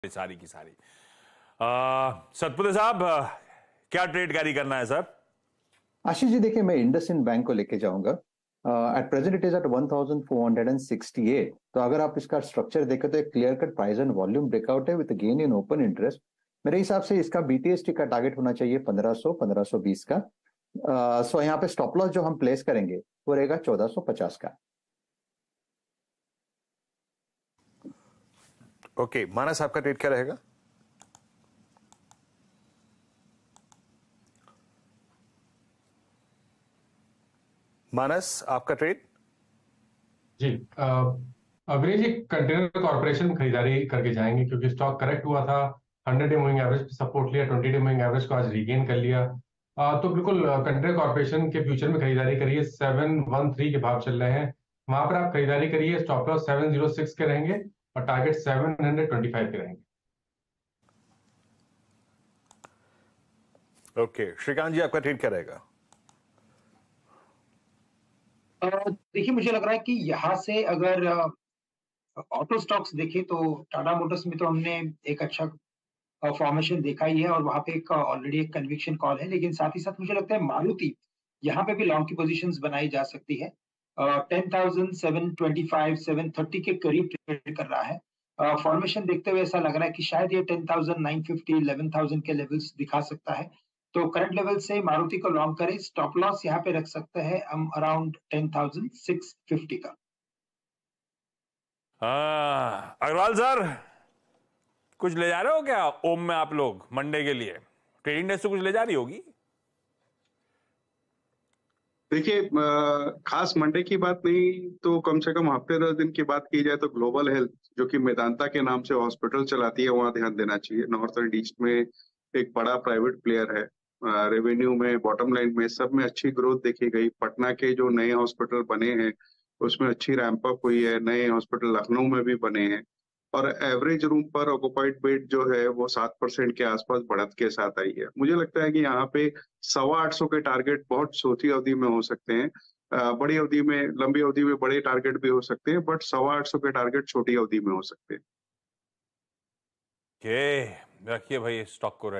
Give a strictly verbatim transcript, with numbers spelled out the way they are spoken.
सारी की सारी। सतपुते साहब, क्या ट्रेड कैरी करना है सर? आशीष जी, देखिए मैं इंडसइंड बैंक को लेके जाऊंगा। At present it is at one thousand four hundred sixty eight. तो अगर आप इसका स्ट्रक्चर देखें तो एक clear cut price and volume breakout है with gain in open interest. मेरे हिसाब से इसका बीटीएसटी का टारगेट होना चाहिए पंद्रह सौ पंद्रह सौ बीस का। सो uh, so यहाँ पे स्टॉप लॉस जो हम प्लेस करेंगे वो रहेगा चौदह सौ पचास का। ओके okay, मानस आपका ट्रेड क्या रहेगा? मानस आपका ट्रेड? जी, अग्रेज एक कंटेनर कॉर्पोरेशन में खरीदारी करके जाएंगे क्योंकि स्टॉक करेक्ट हुआ था। हंड्रेड डे मूविंग एवरेज पे सपोर्ट लिया, ट्वेंटी डे मूविंग एवरेज को आज रीगेन कर लिया। uh, तो बिल्कुल कंटेनर कॉर्पोरेशन के फ्यूचर में खरीदारी करिए। सेवन वन थ्री के भाव चल रहे हैं, वहां पर आप खरीदारी करिए। Stop loss seven zero six के रहेंगे और target seven hundred twenty five के रहेंगे। ओके okay, श्रीकांत जी आपका ट्रेड क्या रहेगा? देखिए, मुझे लग रहा है कि यहाँ से अगर ऑटो स्टॉक्स देखें तो टाटा मोटर्स में तो हमने एक अच्छा फॉर्मेशन देखा ही है और वहां पे एक ऑलरेडी एक कन्विक्शन कॉल है, लेकिन साथ ही साथ मुझे लगता है मारुति यहाँ पे भी लॉन्ग की पोजीशंस बनाई जा सकती है। Ten thousand seven twenty five seven thirty के करीब ट्रेड कर रहा है। फॉर्मेशन uh, देखते हुए ऐसा लग रहा है कि शायद ये ten thousand nine fifty eleven thousand के लेवल्स दिखा सकता है। तो करंट लेवल से मारुति को लॉन्ग करें। स्टॉप लॉस यहाँ पे रख सकते हैं हम around ten thousand six fifty का। अग्रवाल सर, कुछ ले जा रहे हो क्या ओम में आप लोग मंडे के लिए? ट्रेडिंग डेस्क से कुछ ले जा रही होगी? देखिए, खास मंडे की बात नहीं तो कम से कम हफ्ते दस दिन की बात की जाए तो ग्लोबल हेल्थ, जो कि मेदांता के नाम से हॉस्पिटल चलाती है, वहां ध्यान देना चाहिए। नॉर्थ एंड ईस्ट में एक बड़ा प्राइवेट प्लेयर है। रेवेन्यू में, बॉटम लाइन में, सब में अच्छी ग्रोथ देखी गई। पटना के जो नए हॉस्पिटल बने हैं उसमें अच्छी रैंप अप हुई है। नए हॉस्पिटल लखनऊ में भी बने हैं और एवरेज रूम पर ऑक्युपाइड बेड जो है वो सात परसेंट के आसपास बढ़त के साथ आई है। मुझे लगता है कि यहाँ पे सवा आठ सौ के टारगेट बहुत छोटी अवधि में हो सकते हैं। बड़ी अवधि में, लंबी अवधि में बड़े टारगेट भी हो सकते हैं, बट सवा आठ सौ के टारगेट छोटी अवधि में हो सकते हैं। के रखिए भाई स्टॉक को।